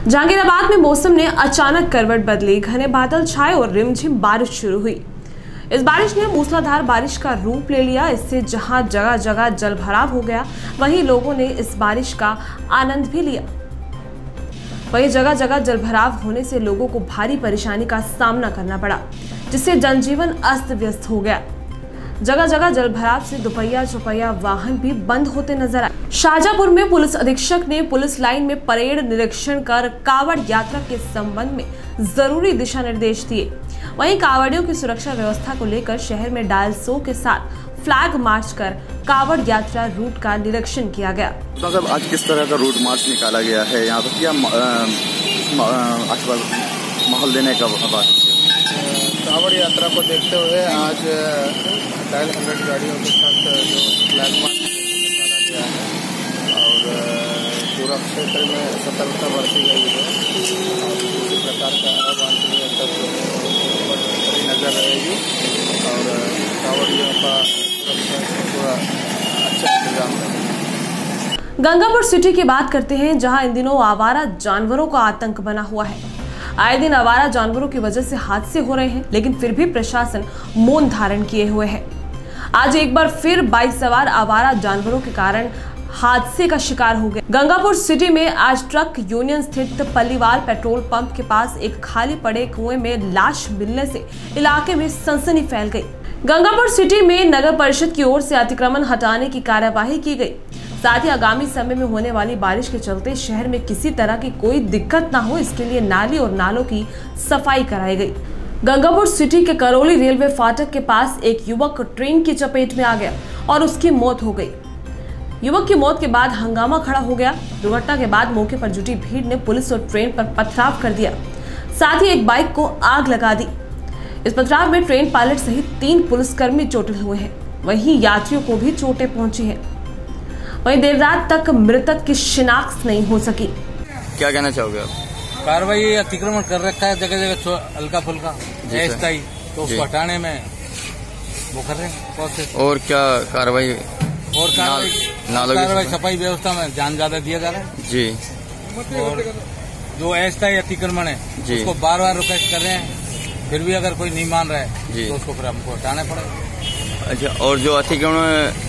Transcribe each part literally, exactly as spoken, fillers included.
जहांगीराबाद में मौसम ने अचानक करवट बदली। घने बादल छाए और रिमझिम बारिश शुरू हुई। इस बारिश ने मूसलाधार बारिश का रूप ले लिया। इससे जहां जगह जगह जलभराव हो गया, वहीं लोगों ने इस बारिश का आनंद भी लिया। वहीं जगह जगह जलभराव होने से लोगों को भारी परेशानी का सामना करना पड़ा, जिससे जनजीवन अस्त व्यस्त हो गया। जगह जगह जलभराव से दुपहिया चौपहिया वाहन भी बंद होते नजर आए। शाहजहांपुर में पुलिस अधीक्षक ने पुलिस लाइन में परेड निरीक्षण कर कावड़ यात्रा के संबंध में जरूरी दिशा निर्देश दिए। वहीं कावड़ियों की सुरक्षा व्यवस्था को लेकर शहर में डायल सौ के साथ फ्लैग मार्च कर कावड़ यात्रा रूट का निरीक्षण किया गया। तो आज किस तरह का रूट मार्च निकाला गया है, यहाँ पर क्या आसपास माहौल देने का बात? कावड़ यात्रा को देखते हुए आज डायल हंड्रेड गाड़ियों के साथ जो फ्लैग मार्च निकाला गया है और पूरा क्षेत्र में सतर्कता बरती गई है और किसी प्रकार का अवांछनीय तत्व बड़ी नजर रहेगी और कावड़ियों का सुरक्षा पूरा अच्छा इंतजाम रहेगा। गंगापुर सिटी की बात करते हैं, जहां इन दिनों आवारा जानवरों का आतंक बना हुआ है। आए दिन आवारा जानवरों की वजह से हादसे हो रहे हैं, लेकिन फिर भी प्रशासन मौन धारण किए हुए है। आज एक बार फिर बाइक सवार आवारा जानवरों के कारण हादसे का शिकार हो गए। गंगापुर सिटी में आज ट्रक यूनियन स्थित पल्लीवाल पेट्रोल पंप के पास एक खाली पड़े कुएं में लाश मिलने से इलाके में सनसनी फैल गई। गंगापुर सिटी में नगर परिषद की ओर से अतिक्रमण हटाने की कार्यवाही की गई। साथ ही आगामी समय में होने वाली बारिश के चलते शहर में किसी तरह की कोई दिक्कत ना हो, इसके लिए नाली और नालों की सफाई कराई गई। गंगापुर सिटी के करौली रेलवे फाटक के पास एक युवक ट्रेन की चपेट में आ गया और उसकी मौत हो गई। युवक की मौत के बाद हंगामा खड़ा हो गया। दुर्घटना के बाद मौके पर जुटी भीड़ ने पुलिस और ट्रेन पर पथराव कर दिया, साथ ही एक बाइक को आग लगा दी। इस पथराव में ट्रेन पायलट सहित तीन पुलिसकर्मी चोटिल हुए हैं, वहीं यात्रियों को भी चोटें पहुंची हैं। वहीं देर रात तक मृतक की शिनाख्त नहीं हो सकी। क्या कहना चाहोगे आप? कार्रवाई अतिक्रमण कर रखा है जगह जगह हल्का फुल्का अस्थायी, तो उसको हटाने में वो कर रहे हैं। और क्या कार्रवाई? और कार्रवाई कार्रवाई सफाई व्यवस्था में ध्यान ज्यादा दिया जा रहा है जी। और जो अस्थायी अतिक्रमण है उसको बार बार रिक्वेस्ट कर रहे हैं, फिर भी अगर कोई नहीं मान रहा है तो उसको फिर हमको हटाना पड़ेगा। अच्छा, और जो अतिक्रमण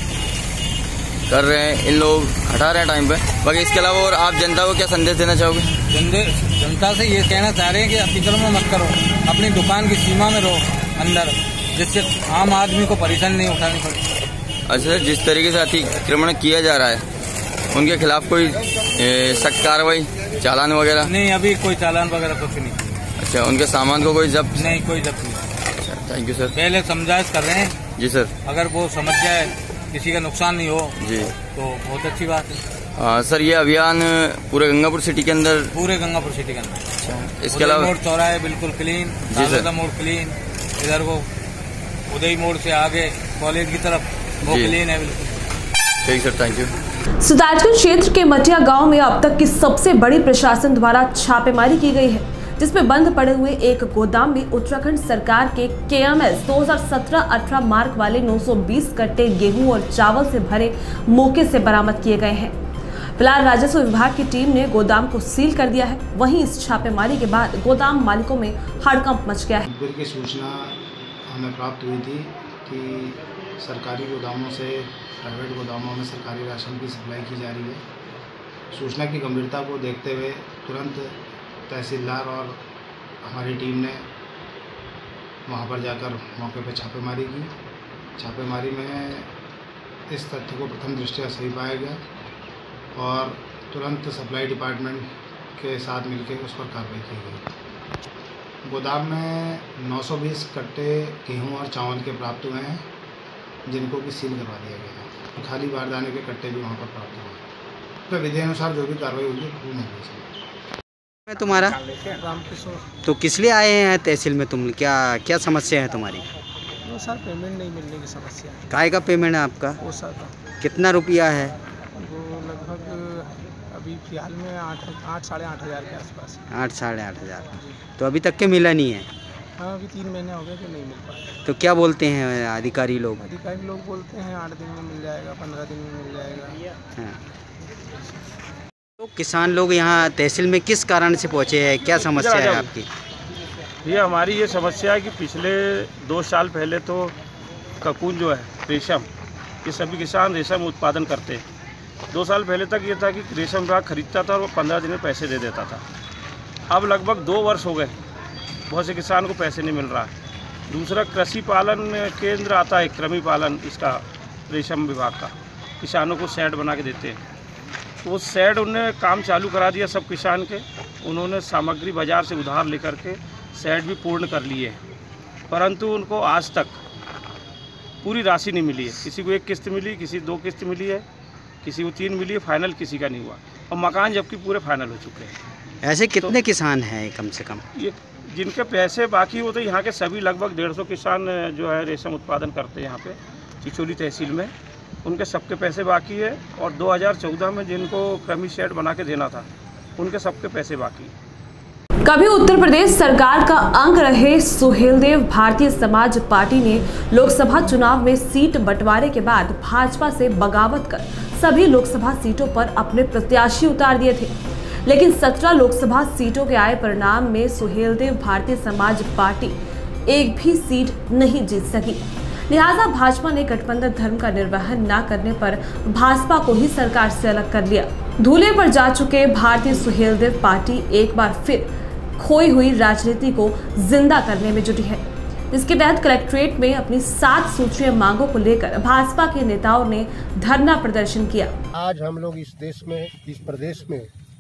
कर रहे हैं इन लोग हटा रहे हैं टाइम पे, बाकी इसके अलावा और आप जनता को क्या संदेश देना चाहोगे? जनता से ये कहना चाह रहे हैं कि अतिक्रमण मत करो, अपनी दुकान की सीमा में रहो अंदर, जिससे आम आदमी को परेशानी नहीं उठानी पड़े। अच्छा, जिस तरीके से अतिक्रमण किया जा रहा है उनके खिलाफ कोई सख्त कार्रवाई, चालान वगैरह? नहीं, अभी कोई चालान वगैरह कुछ नहीं। अच्छा, उनके सामान को कोई जब्त? नहीं, कोई जब्त नहीं। अच्छा, थैंक यू सर। पहले समझाइश कर रहे हैं जी सर, अगर वो समझ जाए किसी का नुकसान नहीं हो जी तो बहुत अच्छी बात है। आ, सर ये अभियान पूरे गंगापुर सिटी के अंदर? पूरे गंगापुर सिटी के अंदर। अच्छा, इसके अलावा मोड़ चौराहे बिल्कुल क्लीन, जी मोड़ क्लीन, इधर वो उदय मोड़ से आगे कॉलेज की तरफ वो क्लीन है बिल्कुल। ठीक सर, थैंक यू। सुताजगंज क्षेत्र के मटिया गांव में अब तक की सबसे बड़ी प्रशासन द्वारा छापेमारी की गई है, जिसमें बंद पड़े हुए एक गोदाम में उत्तराखंड सरकार के के एम एस दो हज़ार सत्रह अठारह मार्क वाले नौ सौ बीस कट्टे गेहूं और चावल से भरे मौके से बरामद किए गए हैं। फिलहाल राजस्व विभाग की टीम ने गोदाम को सील कर दिया है। वहीं इस छापेमारी के बाद गोदाम मालिकों में हड़कंप मच गया है। की सूचना हमें प्राप्त हुई थी कि सरकारी गोदामों से प्राइवेट गोदामों में सरकारी राशन की सप्लाई की जा रही है। सूचना की गंभीरता को देखते हुए तुरंत तहसीलदार और हमारी टीम ने वहां पर जाकर मौके पर छापेमारी की। छापेमारी में इस तथ्य को प्रथम दृष्टया सही पाया गया और तुरंत सप्लाई डिपार्टमेंट के साथ मिलकर उस पर कार्रवाई की गई। गोदाम में नौ सौ बीस कट्टे गेहूं और चावल के प्राप्त हुए हैं, जिनको कि सील करवा दिया गया है। खाली बारदाने के कट्टे भी वहाँ पर प्राप्त हुए, तो विधि अनुसार जो भी कार्रवाई होगी पूर्ण होगी। है तुम्हारा? तो किस लिए आए हैं तहसील में? तुम क्या क्या समस्या है तुम्हारी? वो सर पेमेंट नहीं मिलने की समस्या है। काय का पेमेंट है आपका? वो सर कितना रुपया है? वो लगभग अभी फिलहाल में आठ आठ साढ़े आठ हज़ार के आसपास। आठ साढ़े आठ हज़ार तो अभी तक के मिला नहीं है? हाँ, अभी तीन महीने हो गए कि नहीं मिल पाया। तो क्या बोलते हैं अधिकारी लोग? अधिकारी लोग बोलते हैं आठ दिन में मिल जाएगा, पंद्रह दिन में मिल जाएगा। हाँ। तो किसान लोग यहाँ तहसील में किस कारण से पहुँचे हैं, क्या समस्या है आपकी? ये हमारी ये समस्या है कि पिछले दो साल पहले तो ककून जो है रेशम, ये सभी किसान रेशम उत्पादन करते हैं। दो साल पहले तक ये था कि रेशम विभाग खरीदता था और वो पंद्रह दिन में पैसे दे देता था। अब लगभग दो वर्ष हो गए, बहुत से किसान को पैसे नहीं मिल रहा है। दूसरा, कृषि पालन केंद्र आता है, कृमि पालन, इसका रेशम विभाग का, किसानों को शेड बना के देते हैं। तो वो शेड उन्होंने काम चालू करा दिया सब किसान के। उन्होंने सामग्री बाज़ार से उधार लेकर के शेड भी पूर्ण कर लिए हैं, परंतु उनको आज तक पूरी राशि नहीं मिली है। किसी को एक किस्त मिली, किसी दो किस्त मिली है, किसी को तीन मिली है, फाइनल किसी का नहीं हुआ। और मकान जबकि पूरे फाइनल हो चुके हैं। ऐसे कितने तो, किसान हैं कम से कम? ये जिनके पैसे बाकी होते हैं, यहाँ के सभी लगभग डेढ़ सौ किसान जो है रेशम उत्पादन करते हैं यहाँ पे चिचोली तहसील में, उनके सबके पैसे बाकी है। और दो हज़ार चौदह में जिनको कृमि शेड बना के देना था, उनके सबके पैसे बाकी है। कभी उत्तर प्रदेश सरकार का अंग रहे सुहेलदेव भारतीय समाज पार्टी ने लोकसभा चुनाव में सीट बंटवारे के बाद भाजपा से बगावत कर सभी लोकसभा सीटों पर अपने प्रत्याशी उतार दिए थे। लेकिन सत्रह लोकसभा सीटों के आए परिणाम में सुहेलदेव भारतीय समाज पार्टी एक भी सीट नहीं जीत सकी। लिहाजा भाजपा ने गठबंधन धर्म का निर्वहन न करने पर भाजपा को ही सरकार से अलग कर लिया। धूले पर जा चुके भारतीय सुहेलदेव पार्टी एक बार फिर खोई हुई राजनीति को जिंदा करने में जुटी है, जिसके तहत कलेक्ट्रेट में अपनी सात सूत्रीय मांगों को लेकर भाजपा के नेताओं ने धरना प्रदर्शन किया। आज हम लोग इस देश में, इस प्रदेश में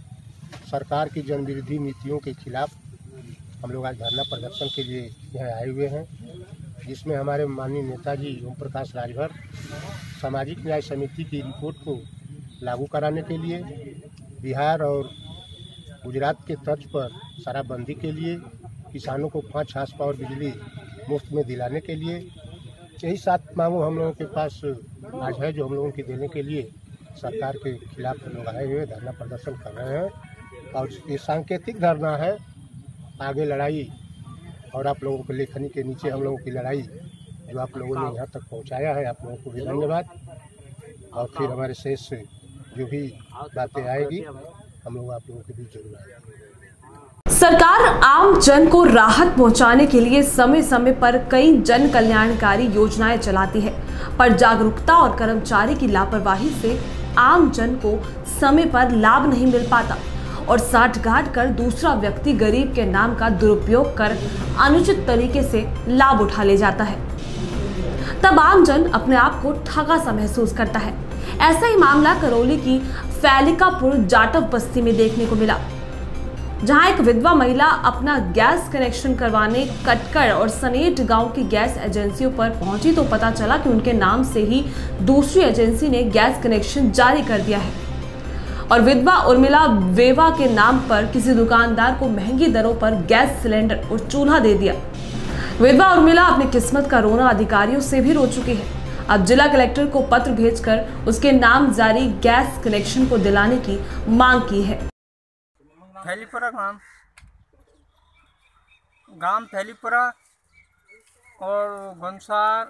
सरकार की जनविरोधी नीतियों के खिलाफ हम लोग आज धरना प्रदर्शन के लिए यहाँ आए हुए हैं, जिसमें हमारे माननीय नेताजी ओम प्रकाश राजभर सामाजिक न्याय समिति की रिपोर्ट को लागू कराने के लिए, बिहार और गुजरात के तर्ज पर शराबबंदी के लिए, किसानों को पाँच हार्स पावर बिजली मुफ्त में दिलाने के लिए, यही सात मांगों हम लोगों के पास आज है जो हम लोगों की देने के लिए सरकार के खिलाफ हम लोग आए हुए धरना प्रदर्शन कर रहे हैं। और ये सांकेतिक धरना है, आगे लड़ाई और आप लोगों के लेखनी के नीचे हम लोगों की लड़ाई जो आप लोगों ने यहाँ तक पहुँचाया है, आप लोगों को भी धन्यवाद। और फिर हमारे शेष जो भी बातें आएगी हम लोग आप लोगों के बीच जरूर आएंगे। सरकार आम जन को राहत पहुंचाने के लिए समय समय पर कई जन कल्याणकारी योजनाएं चलाती है, पर जागरूकता और कर्मचारी की लापरवाही से आम जन को समय पर लाभ नहीं मिल पाता और साठगांठ कर दूसरा व्यक्ति गरीब के नाम का दुरुपयोग कर अनुचित तरीके से लाभ उठा ले जाता है। तब आम जन अपने आप को ठगा सा महसूस करता है। ऐसा ही मामला करौली की फैलिकापुर जाटव बस्ती में देखने को मिला, जहां एक विधवा महिला अपना गैस कनेक्शन करवाने कटकर और सनेट गांव की गैस एजेंसियों पर पहुंची तो पता चला कि उनके नाम से ही दूसरी एजेंसी ने गैस कनेक्शन जारी कर दिया है और विधवा उर्मिला वेवा के नाम पर किसी दुकानदार को महंगी दरों पर गैस सिलेंडर और चूल्हा दे दिया। विधवा उर्मिला अपनी किस्मत का रोना अधिकारियों से भी रो चुकी है। अब जिला कलेक्टर को पत्र भेजकर उसके नाम जारी गैस कनेक्शन को दिलाने की मांग की है। फैलीपुरा गांव गांव फैलीपुरा और गुंसार,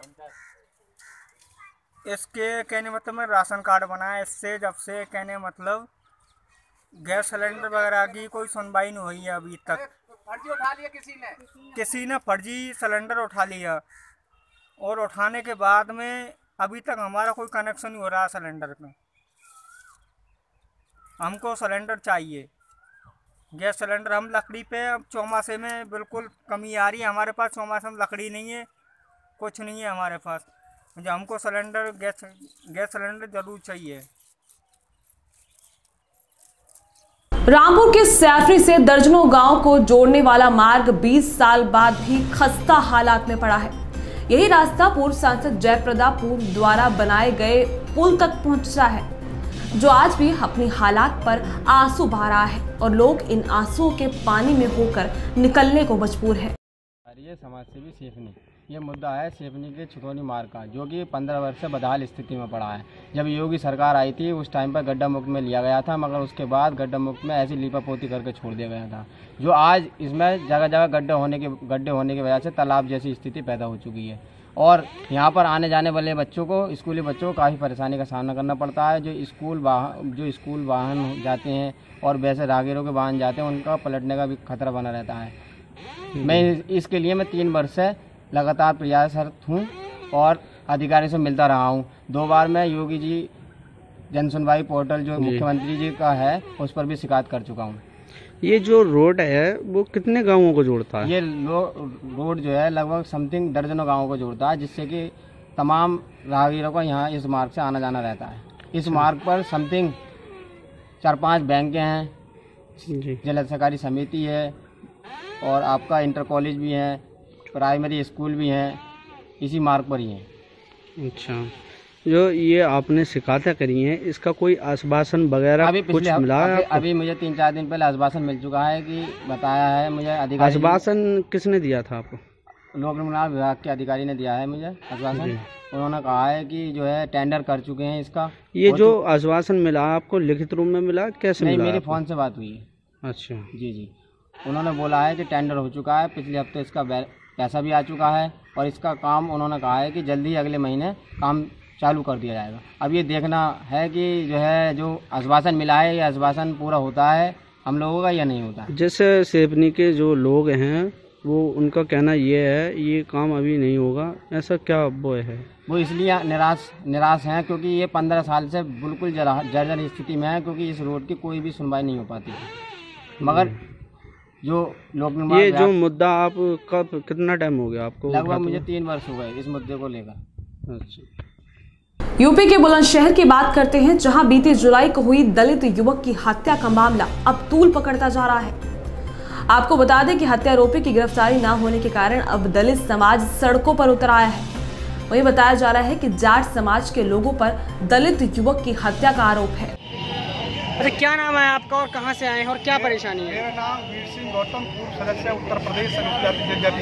इसके कहने मतलब में राशन कार्ड बनाया। इससे जब से कहने मतलब गैस सिलेंडर वगैरह की कोई सुनवाई नहीं हुई है अभी तक। फर्जी उठा लिया किसी ने किसी ने फर्जी सिलेंडर उठा लिया और उठाने के बाद में अभी तक हमारा कोई कनेक्शन नहीं हो रहा सिलेंडर में। हमको सिलेंडर चाहिए, गैस सिलेंडर। हम लकड़ी पे अब चौमासे में बिल्कुल कमी आ रही है हमारे पास। चौमासे में लकड़ी नहीं है, कुछ नहीं है हमारे पास। जो हमको सिलेंडर गैस गैस सिलेंडर जरूर चाहिए। रामपुर के सैफरी से दर्जनों गांव को जोड़ने वाला मार्ग बीस साल बाद भी खस्ता हालात में पड़ा है। यही रास्ता पूर्व सांसद जयप्रदा पूर्व द्वारा बनाए गए पुल तक पहुंचा है, जो आज भी अपनी हालात पर आंसू बहा रहा है और लोग इन आंसुओं के पानी में होकर निकलने को मजबूर है। ये समाज सेवी सेफनी, ये मुद्दा है सेफनी के छुतौनी मार्ग का, जो कि पंद्रह वर्ष से बदहाल स्थिति में पड़ा है। जब योगी सरकार आई थी उस टाइम पर गड्ढा मुक्त में लिया गया था, मगर उसके बाद गड्ढा मुक्त में ऐसी लीपापोती करके छोड़ दिया गया था, जो आज इसमें जगह जगह गड्ढे होने के गड्ढे होने की वजह से तालाब जैसी स्थिति पैदा हो चुकी है। और यहाँ पर आने जाने वाले बच्चों को, स्कूली बच्चों को काफ़ी परेशानी का सामना करना पड़ता है। जो स्कूल वाहन जो स्कूल वाहन जाते हैं और वैसे राहगीरों के वाहन जाते हैं, उनका पलटने का भी खतरा बना रहता है। मैं इसके लिए मैं तीन वर्ष से लगातार प्रयासरत हूँ और अधिकारी से मिलता रहा हूँ। दो बार मैं योगी जी जन सुनवाई पोर्टल जो मुख्यमंत्री जी का है उस पर भी शिकायत कर चुका हूँ। ये जो रोड है वो कितने गांवों को जोड़ता है? ये रोड जो है लगभग समथिंग दर्जनों गांवों को जोड़ता है, जिससे कि तमाम राहगीरों को यहाँ इस मार्ग से आना जाना रहता है। इस मार्ग पर समथिंग चार पांच बैंकें हैं, जिला सहकारी समिति है और आपका इंटर कॉलेज भी है, प्राइमरी स्कूल भी हैं, इसी मार्ग पर ही हैं। अच्छा, जो ये आपने शिकायतें करी हैं, इसका कोई आश्वासन वगैरह कुछ मिला है? अभी, अभी मुझे तीन चार दिन पहले आश्वासन मिल चुका है कि बताया है मुझे अधिकारी। आश्वासन किसने दिया था आपको? लोक निर्माण विभाग के अधिकारी ने दिया है मुझे आश्वासन। उन्होंने कहा है कि जो है टेंडर कर चुके हैं इसका। ये जो आश्वासन मिला आपको लिखित रूप में मिला, कैसे मिला? नहीं, मेरी फ़ोन से बात हुई है। अच्छा जी जी, उन्होंने बोला है कि टेंडर हो चुका है, पिछले हफ्ते इसका पैसा भी आ चुका है और इसका काम उन्होंने कहा है कि जल्दी ही अगले महीने काम चालू कर दिया जाएगा। अब ये देखना है कि जो है जो आश्वासन मिला है ये आश्वासन पूरा होता है हम लोगों का या नहीं होता। जैसे सेवनी के जो लोग हैं वो उनका कहना ये है ये काम अभी नहीं होगा, ऐसा क्या वो है? वो इसलिए निराश निराश हैं क्योंकि ये पंद्रह साल से बिल्कुल जर्जर स्थिति में है, क्योंकि इस रोड की कोई भी सुनवाई नहीं हो पाती है। मगर जो लोक निर्माण ये जो मुद्दा आप कब कितना टाइम हो गया आपको? लगभग मुझे तीन वर्ष हो गए इस मुद्दे को लेकर। अच्छा, यूपी के बुलंदशहर की बात करते हैं, जहां बीती जुलाई को हुई दलित युवक की हत्या का मामला अब तूल पकड़ता जा रहा है। आपको बता दें कि हत्यारोपी की गिरफ्तारी न होने के कारण अब दलित समाज सड़कों पर उतर आया है। वहीं बताया जा रहा है कि जाट समाज के लोगों पर दलित युवक की हत्या का आरोप है। अरे क्या नाम है आपका और कहां से आए हैं और क्या परेशानी है? मेरा नाम वीर सिंह गौतम, पूर्व सदस्य उत्तर प्रदेश अनुसूचित जनजाति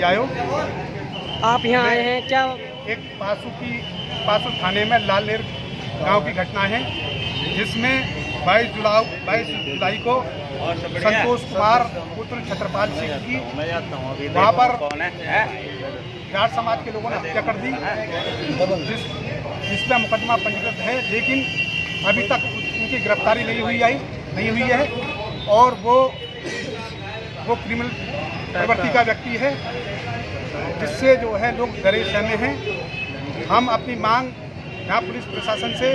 आयोग। आप यहाँ आए हैं क्या? एक पासू की पासू थाने में लालनेर गांव की घटना है, जिसमें बाईस जुलाई बाईस जुलाई को संतोष कुमार पुत्र छत्रपाल सिंह की वहाँ पर जाट समाज के लोगों ने हत्या कर दी, जिस जिसमें मुकदमा पंजीकृत है, लेकिन अभी तक उनकी गिरफ्तारी नहीं हुई आई नहीं हुई है और वो वो क्रिमिनल प्रवृत्ति का व्यक्ति है, जिससे जो है लोग डरे सहमे हैं। हम अपनी मांग यहाँ पुलिस प्रशासन से,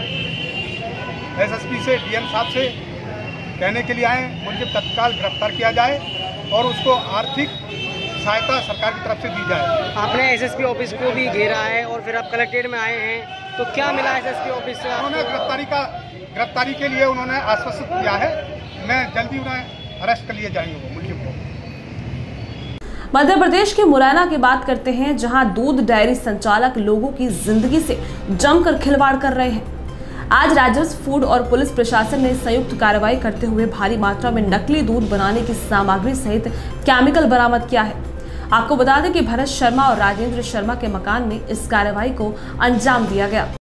एसएसपी से, डीएम साहब से कहने के लिए आए, मुझे तत्काल गिरफ्तार किया जाए और उसको आर्थिक सहायता सरकार की तरफ से दी जाए। आपने एसएसपी ऑफिस को भी घेरा है और फिर आप कलेक्ट्रेट में आए हैं, तो क्या मिला एसएसपी ऑफिस से? उन्होंने गिरफ्तारी का गिरफ्तारी के लिए उन्होंने आश्वासित किया है, मैं जल्दी उन्हें अरेस्ट कर लिए जाएंगे मुलजिम को। मध्य प्रदेश के मुरैना की बात करते हैं, जहां दूध डेयरी संचालक लोगों की जिंदगी से जमकर खिलवाड़ कर रहे हैं। आज राजस्व, फूड और पुलिस प्रशासन ने संयुक्त कार्रवाई करते हुए भारी मात्रा में नकली दूध बनाने की सामग्री सहित केमिकल बरामद किया है। आपको बता दें कि भरत शर्मा और राजेंद्र शर्मा के मकान में इस कार्रवाई को अंजाम दिया गया।